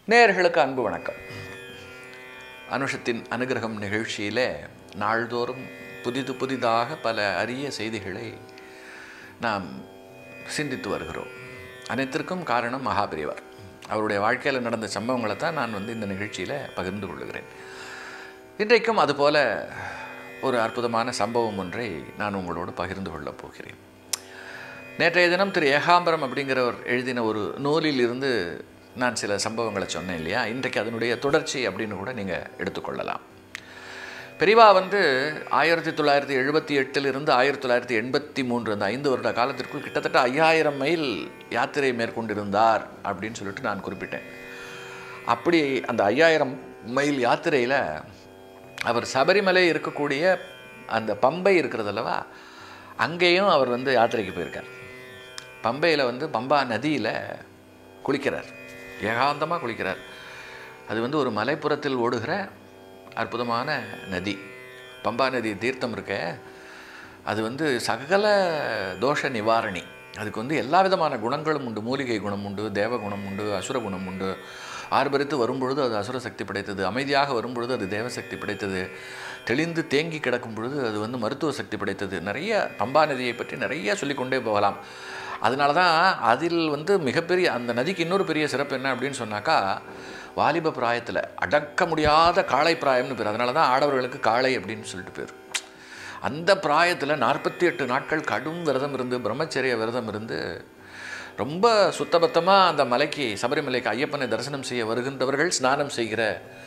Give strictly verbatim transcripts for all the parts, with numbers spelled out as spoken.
நேயர்களுக்கு அன்பு வணக்கம். அனுஷத்தின் அனுகிரகம் நிகழ்ச்சியிலே நாள்தோறும் புதிது புதிதாக பல அரிய செய்திகளை நாம் சிந்தித்து வருகிறோம். அனைத்திற்கும் காரணம் மகாபெரிவர். அவருடைய வாழ்க்கையில் நடந்த சம்பவங்களை தான் நான் வந்து இந்த நிகழ்ச்சியில் பகிர்ந்து கொள்ளுகிறேன். இன்றைக்கும் அதுபோல ஒரு அற்புதமான சம்பவம் ஒன்றை நான் உங்களோடு பகிர்ந்து கொள்ளப் போகிறேன். நேற்றைய தினம் திரு ஏகாம்பரம் அப்படிங்கிறவர் எழுதின ஒரு நூலில் இருந்து நான் சில சம்பவங்களை சொன்னேன் இல்லையா? இன்றைக்கு அதனுடைய தொடர்ச்சி அப்படின்னு கூட நீங்கள் எடுத்துக்கொள்ளலாம். பெரியவா வந்து ஆயிரத்தி தொள்ளாயிரத்தி எழுபத்தி எட்டிலிருந்து ஆயிரத்தி தொள்ளாயிரத்தி எண்பத்தி மூன்று அந்த ஐந்து வருட காலத்திற்குள் கிட்டத்தட்ட ஐயாயிரம் மைல் யாத்திரை மேற்கொண்டிருந்தார் அப்படின்னு சொல்லிட்டு நான் குறிப்பிட்டேன். அப்படி அந்த ஐயாயிரம் மைல் யாத்திரையில் அவர் சபரிமலை இருக்கக்கூடிய அந்த பம்பை இருக்கிறது அல்லவா, அங்கேயும் அவர் வந்து யாத்திரைக்கு போயிருக்கார். பம்பையில் வந்து பம்பா நதியில் குளிக்கிறார், ஏகாந்தமாக குளிக்கிறார். அது வந்து ஒரு மலைப்புறத்தில் ஓடுகிற அற்புதமான நதி. பம்பா நதி தீர்த்தம் இருக்க, அது வந்து சகல தோஷ நிவாரணி. அதுக்கு வந்து எல்லா விதமான குணங்களும் உண்டு. மூலிகை குணம் உண்டு, தேவ குணம் உண்டு, அசுர குணம் உண்டு. ஆர்ப்பரித்து வரும்பொழுது அது அசுர சக்தி படைத்தது, அமைதியாக வரும்பொழுது அது தேவசக்தி படைத்தது, தெளிந்து தேங்கி கிடக்கும் பொழுது அது வந்து மருத்துவ சக்தி படைத்தது. நிறைய பம்பா நதியை பற்றி நிறைய சொல்லிக்கொண்டே போகலாம். அதனால தான் அதில் வந்து மிகப்பெரிய அந்த நதிக்கு இன்னொரு பெரிய சிறப்பு என்ன அப்படின்னு சொன்னாக்கா, வாலிப பிராயத்தில் அடக்க முடியாத காளை பிராயம்னு பேர். அதனால தான் ஆடவர்களுக்கு காளை அப்படின்னு சொல்லிட்டு பேர். அந்த பிராயத்தில் நாற்பத்தி எட்டு நாட்கள் கடும் விரதம் இருந்து, பிரம்மச்சரிய விரதம் இருந்து, ரொம்ப சுத்தபத்தமாக அந்த மலைக்கு, சபரிமலைக்கு ஐயப்பனை தரிசனம் செய்ய வருகின்றவர்கள் ஸ்நானம் செய்கிற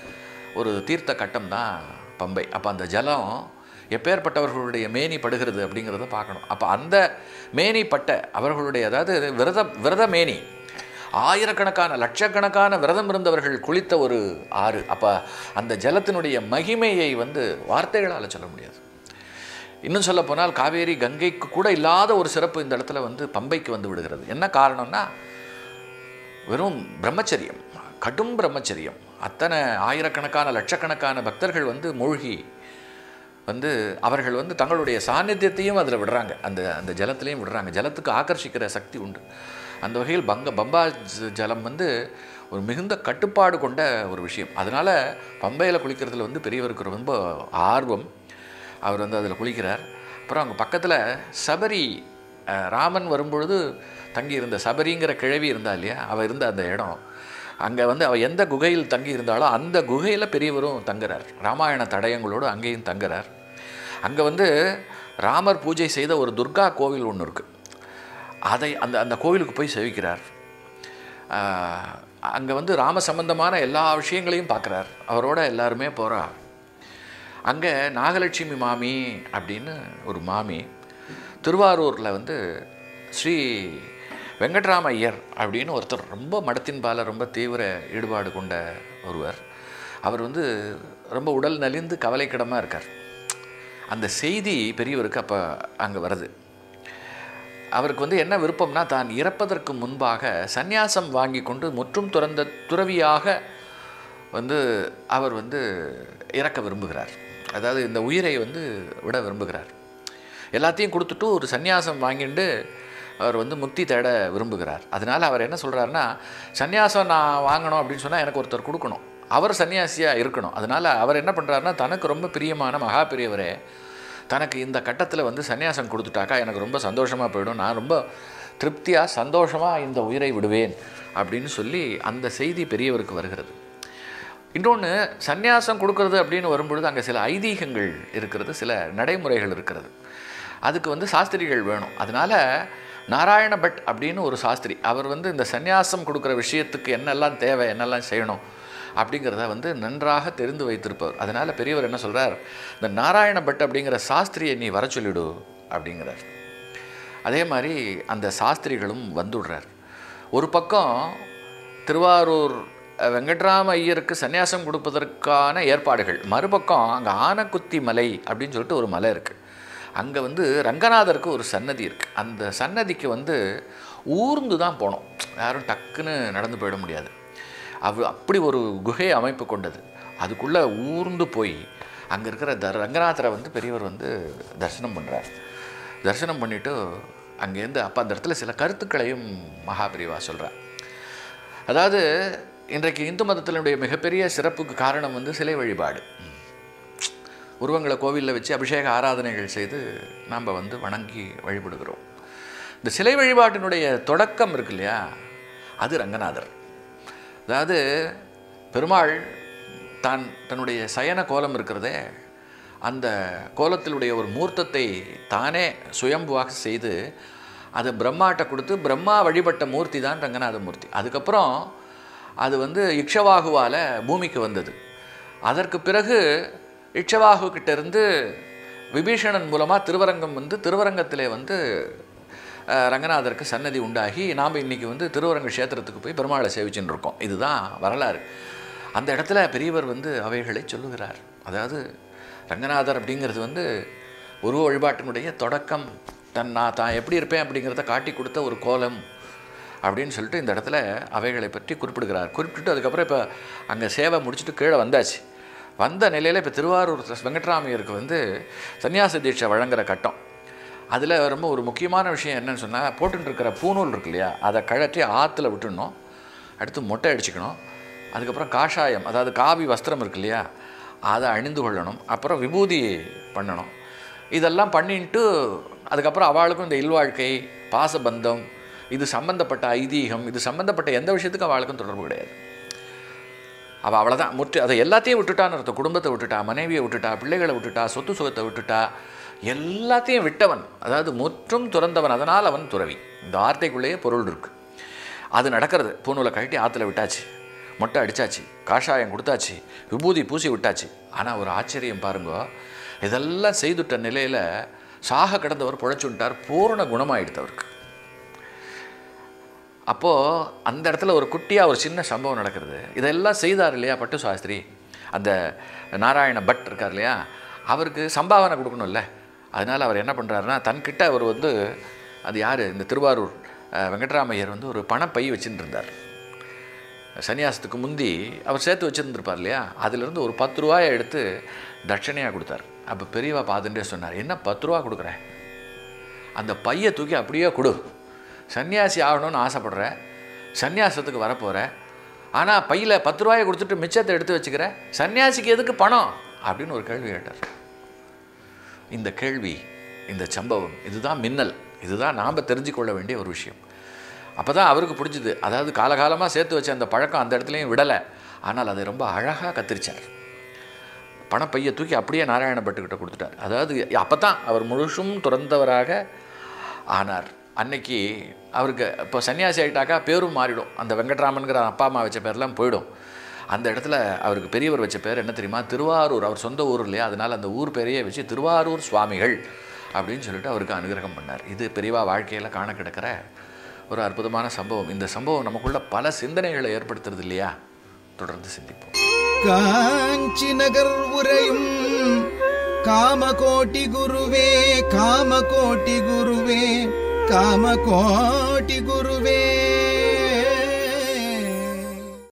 ஒரு தீர்த்த கட்டம் தான் பம்பை. அப்போ அந்த ஜலம் எப்பேற்பட்டவர்களுடைய மேனி படுகிறது அப்படிங்கிறத பார்க்கணும். அப்போ அந்த மேனி பட்ட அவர்களுடைய, அதாவது விரத விரத மேனி, ஆயிரக்கணக்கான லட்சக்கணக்கான விரதம் இருந்தவர்கள் குளித்த ஒரு ஆறு. அப்போ அந்த ஜலத்தினுடைய மகிமையை வந்து வார்த்தைகளால் சொல்ல முடியாது. இன்னும் சொல்ல போனால் காவேரி கங்கைக்கு கூட இல்லாத ஒரு சிறப்பு இந்த இடத்துல வந்து பம்பைக்கு வந்து விடுகிறது. என்ன காரணம்னா, வெறும் பிரம்மச்சரியம், கடும் பிரம்மச்சரியம். அத்தனை ஆயிரக்கணக்கான லட்சக்கணக்கான பக்தர்கள் வந்து மூழ்கி வந்து அவர்கள் வந்து தங்களுடைய சாநித்தியத்தையும் அதில் விடுறாங்க, அந்த அந்த ஜலத்திலையும் விடுறாங்க. ஜலத்துக்கு ஆக்கர்ஷிக்கிற சக்தி உண்டு. அந்த வகையில் பங்க பம்பா ஜலம் வந்து ஒரு மிகுந்த கட்டுப்பாடு கொண்ட ஒரு விஷயம். அதனால் பம்பையில் குளிக்கிறதுல வந்து பெரியவருக்கு ரொம்ப ஆர்வம். அவர் வந்து அதில் குளிக்கிறார். அப்புறம் அங்கே பக்கத்தில் சபரி, ராமன் வரும்பொழுது தங்கி இருந்த சபரிங்கிற கிழவி இருந்தா இல்லையா, அவள் இருந்த அந்த இடம், அங்கே வந்து அவள் எந்த குகையில் தங்கி இருந்தாலோ அந்த குகையில் பெரியவரும் தங்குறார். ராமாயண தடயங்களோடு அங்கேயும் தங்குறார். அங்கே வந்து ராமர் பூஜை செய்த ஒரு துர்கா கோவில் ஒன்று இருக்குது. அதை அந்த அந்த கோவிலுக்கு போய் சேவிக்கிறார். அங்கே வந்து ராம சம்பந்தமான எல்லா விஷயங்களையும் பார்க்குறார். அவரோட எல்லாருமே போகிறார். அங்கே நாகலட்சுமி மாமி அப்படின்னு ஒரு மாமி, திருவாரூரில் வந்து ஸ்ரீ வெங்கட்ராம ஐயர் அப்படின்னு ஒருத்தர், ரொம்ப மடத்தின்பால ரொம்ப தீவிர ஈடுபாடு கொண்ட ஒருவர். அவர் வந்து ரொம்ப உடல் நலிந்து கவலைக்கிடமாக இருக்கார். அந்த செய்தி பெரியவருக்கு அப்போ அங்கே வருது. அவருக்கு வந்து என்ன விருப்பம்னா, தான் இறப்பதற்கு முன்பாக சந்நியாசம் வாங்கி கொண்டு முற்றும் துறந்த துறவியாக வந்து அவர் வந்து இறக்க விரும்புகிறார். அதாவது இந்த உயிரை வந்து விட விரும்புகிறார். எல்லாத்தையும் கொடுத்துட்டு ஒரு சந்நியாசம் வாங்கிட்டு அவர் வந்து முக்தி தேட விரும்புகிறார். அதனால் அவர் என்ன சொல்கிறாருன்னா, சந்நியாசம் நான் வாங்கணும் அப்படின்னு சொன்னால் எனக்கு ஒருத்தர் கொடுக்கணும், அவர் சன்னியாசியாக இருக்கணும். அதனால் அவர் என்ன பண்ணுறாருன்னா, தனக்கு ரொம்ப பிரியமான மகா பெரியவரே தனக்கு இந்த கட்டத்தில் வந்து சன்னியாசம் கொடுத்துட்டாக்கா எனக்கு ரொம்ப சந்தோஷமாக போயிடும், நான் ரொம்ப திருப்தியாக சந்தோஷமாக இந்த உயிரை விடுவேன் அப்படின்னு சொல்லி அந்த செய்தி பெரியவருக்கு வருகிறது. இன்னொன்று, சந்நியாசம் கொடுக்கறது அப்படின்னு வரும்பொழுது அங்கே சில ஐதீகங்கள் இருக்கிறது, சில நடைமுறைகள் இருக்கிறது. அதுக்கு வந்து சாஸ்திரிகள் வேணும். அதனால் நாராயண பட் அப்படின்னு ஒரு சாஸ்திரி, அவர் வந்து இந்த சந்நியாசம் கொடுக்குற விஷயத்துக்கு என்னெல்லாம் தேவை, என்னெல்லாம் செய்யணும் அப்படிங்கிறத வந்து நன்றாக தெரிந்து வைத்திருப்பவர். அதனால் பெரியவர் என்ன சொல்கிறார், இந்த நாராயண பட் அப்படிங்கிற சாஸ்திரியை நீ வர சொல்லிடு அப்படிங்கிறார். அதே மாதிரி அந்த சாஸ்திரிகளும் வந்துடுறார். ஒரு பக்கம் திருவாரூர் வெங்கட்ராம ஐயருக்கு சன்னியாசம் கொடுப்பதற்கான ஏற்பாடுகள், மறுபக்கம் அங்கே ஆனக்குத்தி மலை அப்படின்னு சொல்லிட்டு ஒரு மலை இருக்குது. அங்கே வந்து ரங்கநாதருக்கு ஒரு சன்னதி இருக்குது. அந்த சன்னதிக்கு வந்து ஊர்ந்து தான் போனோம், யாரும் டக்குன்னு நடந்து போயிட முடியாது. அவ் அப்படி ஒரு குகை அமைப்பு கொண்டது. அதுக்குள்ளே ஊர்ந்து போய் அங்கே இருக்கிற த ரங்கநாதரை வந்து பெரியவர் வந்து தரிசனம் பண்ணுறார். தரிசனம் பண்ணிவிட்டு அங்கேருந்து அப்போ அந்த இடத்துல சில கருத்துக்களையும் மகாபிரிவா சொல்கிறார். அதாவது இன்றைக்கு இந்து மதத்தினுடைய மிகப்பெரிய சிறப்புக்கு காரணம் வந்து சிலை வழிபாடு. உருவங்களை கோவிலில் வச்சு அபிஷேக ஆராதனைகள் செய்து நாம் வந்து வணங்கி வழிபடுகிறோம். இந்த சிலை வழிபாட்டினுடைய தொடக்கம் இருக்கு இல்லையா, அது ரங்கநாதர். அதாவது பெருமாள் தான் தன்னுடைய சயன கோலம் இருக்கிறதே, அந்த கோலத்தினுடைய ஒரு மூர்த்தத்தை தானே சுயம்புவாக செய்து அதை பிரம்மாட்ட கொடுத்து பிரம்மா வழிபட்ட மூர்த்தி தான் ரங்கநாத மூர்த்தி. அதுக்கப்புறம் அது வந்து இக்ஷவாகுவால் பூமிக்கு வந்தது. அதற்கு பிறகு இக்ஷவாகுக்கிட்ட இருந்து விபீஷணன் மூலமாக திருவரங்கம் வந்து திருவரங்கத்திலே வந்து ரங்கநாதருக்கு சன்னதி உண்டாகி நாம் இன்றைக்கி வந்து திருவரங்க க்ஷேத்திரத்துக்கு போய் பெருமாளை சேவிச்சுன்னு இருக்கோம். இதுதான் வரலாறு. அந்த இடத்துல பெரியவர் வந்து அவைகளை சொல்லுகிறார். அதாவது ரங்கநாதர் அப்படிங்கிறது வந்து உருவ வழிபாட்டினுடைய தொடக்கம். தன் நான் தான் எப்படி இருப்பேன் அப்படிங்கிறத காட்டி கொடுத்த ஒரு கோலம் அப்படின்னு சொல்லிட்டு இந்த இடத்துல அவைகளை பற்றி குறிப்பிடுகிறார். குறிப்பிட்டு அதுக்கப்புறம் இப்போ அங்கே சேவை முடிச்சுட்டு கீழே வந்தாச்சு. வந்த நிலையில் இப்போ திருவாரூர் வெங்கட்ராமையருக்கு வந்து சன்னியாச தீட்சை வழங்குகிற கட்டம். அதில் ரொம்ப ஒரு முக்கியமான விஷயம் என்னன்னு சொன்னால், போட்டுருக்கிற பூநூல் இருக்கு இல்லையா, அதை கழற்றி ஆற்றுல விட்டுடணும். அடுத்து மொட்டை அடிச்சுக்கணும். அதுக்கப்புறம் காஷாயம், அதாவது காவி வஸ்திரம் இருக்கு இல்லையா, அதை அணிந்து கொள்ளணும். அப்புறம் விபூதி பண்ணணும். இதெல்லாம் பண்ணிட்டு அதுக்கப்புறம் அவளுக்கும் இந்த இல்வாழ்க்கை, பாசபந்தம், இது சம்பந்தப்பட்ட ஐதீகம், இது சம்பந்தப்பட்ட எந்த விஷயத்துக்கும் அவளுக்கும் தொடர்பு கிடையாது. அவள் அவ்வளோதான் முற்று அதை எல்லாத்தையும் விட்டுட்டான்னு அர்த்தம். குடும்பத்தை விட்டுட்டா, மனைவியை விட்டுட்டா, பிள்ளைகளை விட்டுட்டா, சொத்து சுகத்தை விட்டுட்டா, எல்லாத்தையும் விட்டவன், அதாவது முற்றும் துறந்தவன். அதனால் அவன் துறவி. இந்த வார்த்தைக்குள்ளேயே பொருள் இருக்குது. அது நடக்கிறது. பூநூலை கழட்டி ஆற்றுல விட்டாச்சு, மொட்டை அடித்தாச்சு, காஷாயம் கொடுத்தாச்சு, விபூதி பூசி விட்டாச்சு. ஆனால் ஒரு ஆச்சரியம் பாருங்க, இதெல்லாம் செய்துட்ட நிலையில் சாக கிடந்தவர் புழைச்சுட்டார். பூரண குணமாயிடுத்தவருக்கு. அப்போது அந்த இடத்துல ஒரு குட்டியாக ஒரு சின்ன சம்பவம் நடக்கிறது. இதெல்லாம் செய்தார் இல்லையா பட்டு சாஸ்திரி, அந்த நாராயண பட் இருக்கார் இல்லையா, அவருக்கு சம்பாவனை கொடுக்கணும்ல. அதனால் அவர் என்ன பண்ணுறாருன்னா, தன்கிட்ட அவர் வந்து, அது யார், இந்த திருவாரூர் வெங்கட்ராமையர் வந்து ஒரு பணப்பை வச்சுட்டு இருந்தார். சன்னியாசத்துக்கு முந்தி அவர் சேர்த்து வச்சுருந்துருப்பார் இல்லையா, அதிலிருந்து ஒரு பத்து ரூபாயை எடுத்து தட்சணையாக கொடுத்தார். அப்போ பெரியவா பார்த்துட்டே சொன்னார், என்ன பத்து ரூபா கொடுக்குறேன், அந்த பையை தூக்கி அப்படியே கொடு. சன்னியாசி ஆகணும்னு ஆசைப்படுற, சன்னியாசத்துக்கு வரப்போகிற, ஆனால் பையில் பத்து ரூபாயை கொடுத்துட்டு மிச்சத்தை எடுத்து வச்சுக்கிற, சன்னியாசிக்கு எதுக்கு பணம் அப்படின்னு ஒரு கேள்வி கேட்டார். இந்த கேள்வி, இந்த சம்பவம், இதுதான் மின்னல். இதுதான் நாம் தெரிஞ்சுக்கொள்ள வேண்டிய ஒரு விஷயம். அப்போ தான் அவருக்கு பிடிச்சிது. அதாவது காலகாலமாக சேர்த்து வச்ச அந்த பழக்கம் அந்த இடத்துலையும் விடலை. ஆனால் அதை ரொம்ப அழகாக கத்திரிச்சார். பணப்பையை தூக்கி அப்படியே நாராயண பட்டுக்கிட்ட கொடுத்துட்டார். அதாவது அப்போ தான் அவர் முழுசும் துறந்தவராக ஆனார். அன்னைக்கு அவருக்கு இப்போ சன்னியாசி ஆகிட்டாக்கா பேரும் மாறிடும். அந்த வெங்கட்ராமன்கிற அப்பா அம்மா வச்ச பேர்லாம் போயிடும். அந்த இடத்துல அவருக்கு பெரியவர் வச்ச பேர் என்ன தெரியுமா, திருவாரூர். அவர் சொந்த ஊர் இல்லையா, அதனால் அந்த ஊர் பேரையே வச்சு திருவாரூர் சுவாமிகள் அப்படின்னு சொல்லிட்டு அவருக்கு அனுகிரகம் பண்ணார். இது பெரியவா வாழ்க்கையில் காண கிடக்கிற ஒரு அற்புதமான சம்பவம். இந்த சம்பவம் நமக்குள்ள பல சிந்தனைகளை ஏற்படுத்துறது இல்லையா? தொடர்ந்து சிந்திப்போம். காஞ்சி நகர் உரையும் காமகோட்டி குருவே, காமகோட்டி குருவே, காமகோட்டி குருவே.